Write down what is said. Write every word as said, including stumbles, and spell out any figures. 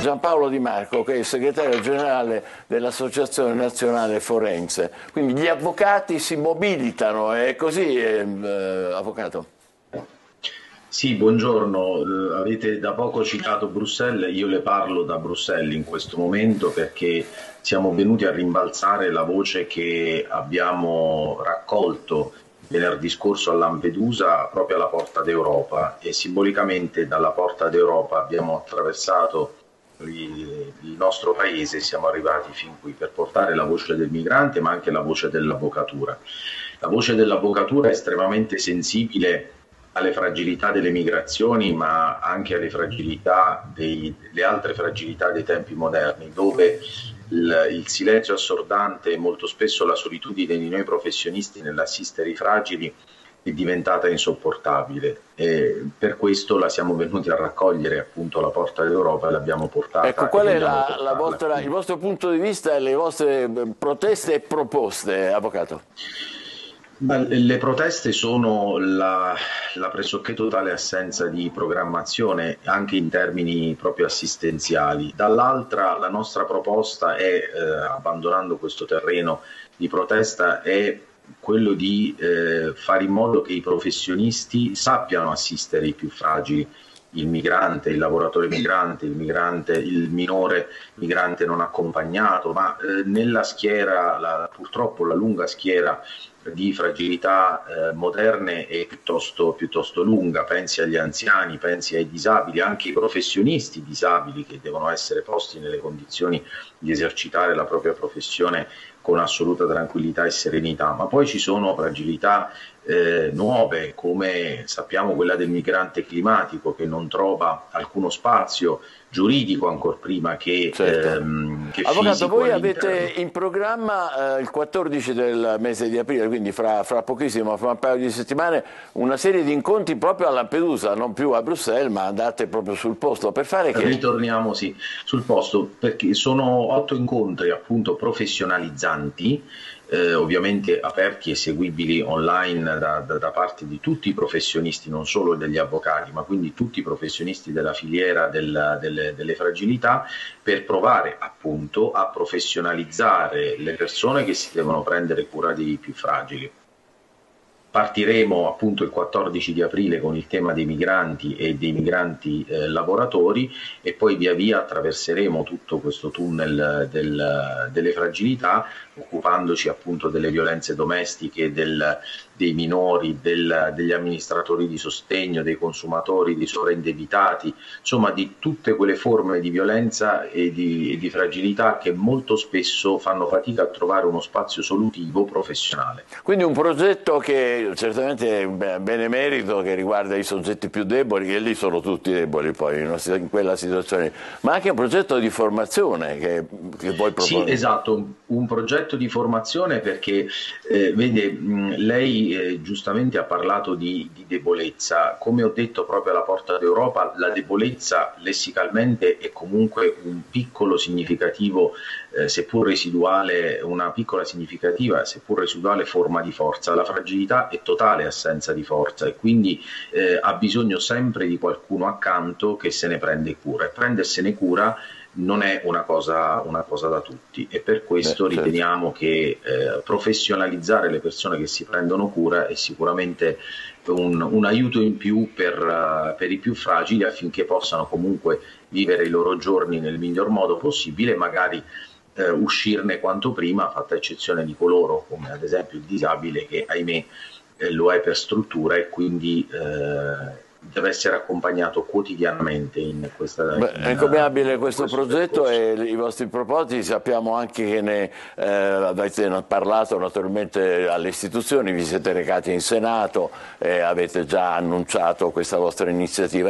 Giampaolo Di Marco, che è il segretario generale dell'Associazione Nazionale Forense. Quindi gli avvocati si mobilitano, è così, eh, avvocato? Sì, buongiorno. Eh, avete da poco citato Bruxelles, io le parlo da Bruxelles in questo momento perché siamo venuti a rimbalzare la voce che abbiamo raccolto venerdì scorso a Lampedusa proprio alla Porta d'Europa, e simbolicamente dalla Porta d'Europa abbiamo attraversato il il nostro paese e siamo arrivati fin qui per portare la voce del migrante ma anche la voce dell'avvocatura. La voce dell'avvocatura è estremamente sensibile alle fragilità delle migrazioni, ma anche alle fragilità dei, le altre fragilità dei tempi moderni, dove il, il silenzio assordante e molto spesso la solitudine di noi professionisti nell'assistere i fragili è diventata insopportabile, e per questo la siamo venuti a raccogliere appunto alla Porta d'Europa e l'abbiamo portata. Ecco, qual è la, la vostra, il vostro punto di vista e le vostre proteste e proposte, avvocato? Le proteste sono la, la pressoché totale assenza di programmazione anche in termini proprio assistenziali. Dall'altra la nostra proposta è, eh, abbandonando questo terreno di protesta, è quello di eh, fare in modo che i professionisti sappiano assistere i più fragili, il migrante, il lavoratore migrante, il migrante, il minore migrante non accompagnato, ma eh, nella schiera, la, purtroppo la lunga schiera di fragilità eh, moderne è piuttosto, piuttosto lunga. Pensi agli anziani, pensi ai disabili, anche i professionisti disabili che devono essere posti nelle condizioni di esercitare la propria professione con assoluta tranquillità e serenità, ma poi ci sono fragilità eh, nuove, come sappiamo quella del migrante climatico, che non trova alcuno spazio giuridico ancor prima che, certo. ehm, che Avvocato, fisico voi all'interno. avete in programma eh, il quattordici del mese di aprile, quindi fra, fra pochissimo, fra un paio di settimane, una serie di incontri proprio a Lampedusa, non più a Bruxelles, ma andate proprio sul posto per fare che... Ritorniamo sì, sul posto, perché sono otto incontri appunto professionalizzanti, eh, ovviamente aperti e seguibili online da, da, da parte di tutti i professionisti, non solo degli avvocati, ma quindi tutti i professionisti della filiera del, delle, delle fragilità, per provare appunto a professionalizzare le persone che si devono prendere cura dei più fragili. Partiremo appunto il quattordici di aprile con il tema dei migranti e dei migranti eh, lavoratori, e poi via via attraverseremo tutto questo tunnel del, delle fragilità, occupandoci appunto delle violenze domestiche, del, dei minori, del, degli amministratori di sostegno, dei consumatori, dei sovraindebitati, insomma di tutte quelle forme di violenza e di, e di fragilità che molto spesso fanno fatica a trovare uno spazio solutivo professionale. Quindi un progetto che certamente è benemerito, che riguarda i soggetti più deboli, che lì sono tutti deboli poi in quella situazione, ma anche un progetto di formazione che, che voi proponete. Sì, esatto, un progetto di formazione perché, eh, vede, mh, lei eh, giustamente ha parlato di, di debolezza. Come ho detto proprio alla Porta d'Europa, la debolezza lessicalmente è comunque un piccolo significativo, eh, seppur residuale, una piccola significativa, seppur residuale forma di forza. La fragilità è totale assenza di forza, e quindi eh, ha bisogno sempre di qualcuno accanto che se ne prende cura, e prendersene cura non è una cosa, una cosa da tutti, e per questo Beh, certo. riteniamo che eh, professionalizzare le persone che si prendono cura è sicuramente un, un aiuto in più per, uh, per i più fragili, affinché possano comunque vivere i loro giorni nel miglior modo possibile, magari eh, uscirne quanto prima, fatta eccezione di coloro come ad esempio il disabile, che ahimè eh, lo è per struttura e quindi eh, deve essere accompagnato quotidianamente in questa... Beh, è encomiabile questo, questo progetto percorso. E i vostri propositi. Sappiamo anche che ne eh, avete parlato naturalmente alle istituzioni, vi siete recati in Senato e avete già annunciato questa vostra iniziativa.